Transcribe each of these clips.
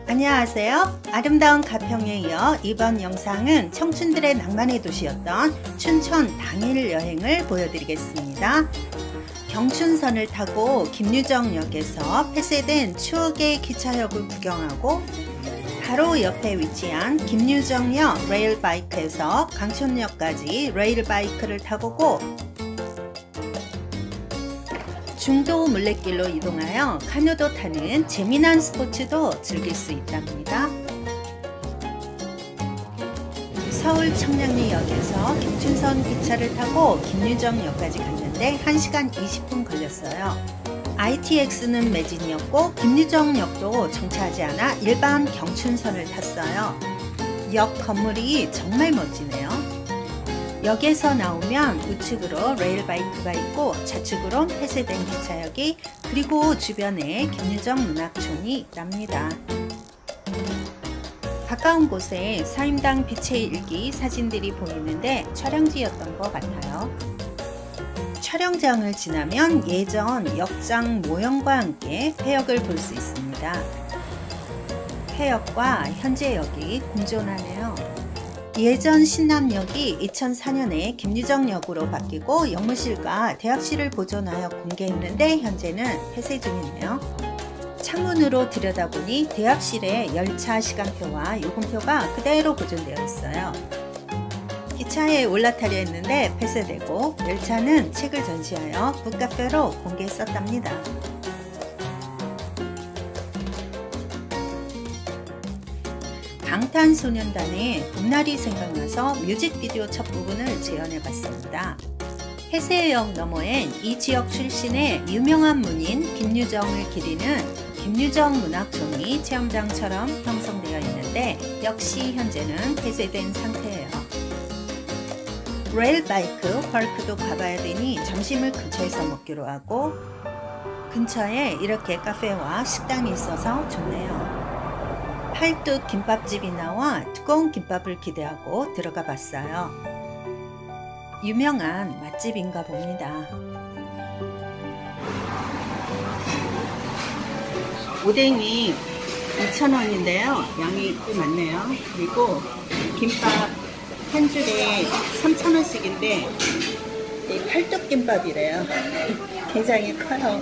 안녕하세요. 아름다운 가평에 이어 이번 영상은 청춘들의 낭만의 도시였던 춘천 당일 여행을 보여드리겠습니다. 경춘선을 타고 김유정역에서 폐쇄된 추억의 기차역을 구경하고 바로 옆에 위치한 김유정역 레일바이크에서 강촌역까지 레일바이크를 타보고 중도 물레길로 이동하여 카누도 타는 재미난 스포츠도 즐길 수 있답니다. 서울 청량리역에서 경춘선 기차를 타고 김유정역까지 갔는데 1시간 20분 걸렸어요. ITX는 매진이었고 김유정역도 정차하지 않아 일반 경춘선을 탔어요. 역 건물이 정말 멋지네요. 역에서 나오면 우측으로 레일바이크가 있고 좌측으로 폐쇄된 기차역이 그리고 주변에 김유정 문학촌이 있답니다. 가까운 곳에 사임당 빛의 일기 사진들이 보이는데 촬영지였던 것 같아요. 촬영장을 지나면 예전 역장 모형과 함께 폐역을 볼 수 있습니다. 폐역과 현재 역이 공존하네요. 예전 신남역이 2004년에 김유정역으로 바뀌고 역무실과 대합실을 보존하여 공개했는데 현재는 폐쇄 중이네요. 창문으로 들여다보니 대합실에 열차 시간표와 요금표가 그대로 보존되어 있어요. 기차에 올라타려 했는데 폐쇄되고 열차는 책을 전시하여 북카페로 공개했었답니다. 방탄소년단의 봄날이 생각나서 뮤직비디오 첫 부분을 재현해봤습니다. 폐쇄역 너머엔 이 지역 출신의 유명한 문인 김유정을 기리는 김유정 문학촌이 체험장처럼 형성되어 있는데 역시 현재는 폐쇄된 상태예요. 레일바이크 파크도 가봐야 되니 점심을 근처에서 먹기로 하고 근처에 이렇게 카페와 식당이 있어서 좋네요. 팔뚝 김밥집이 나와 뜨거운 김밥을 기대하고 들어가 봤어요. 유명한 맛집인가 봅니다. 오뎅이 2,000원인데요. 양이 꽤 많네요. 그리고 김밥 한 줄에 3,000원씩인데 이 팔뚝김밥이래요. 굉장히 커요.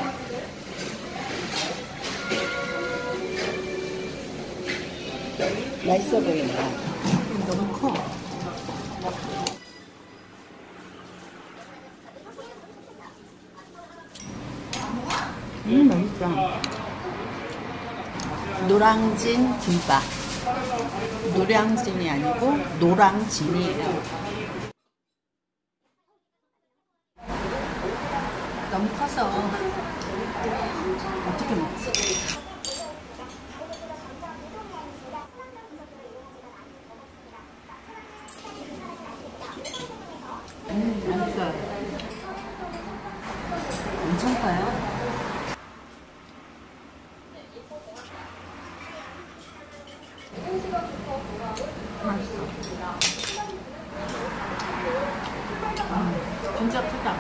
맛있어 보인다. 너무 커. 맛있다. 노량진 김밥. 노량진이 아니고 노량진이에요. 너무 커서 어떻게 먹지? 맛있어요. 엄청 커요. 진짜 크다.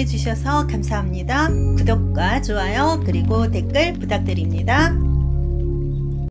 시청해 주셔서 감사합니다. 구독과 좋아요 그리고 댓글 부탁드립니다.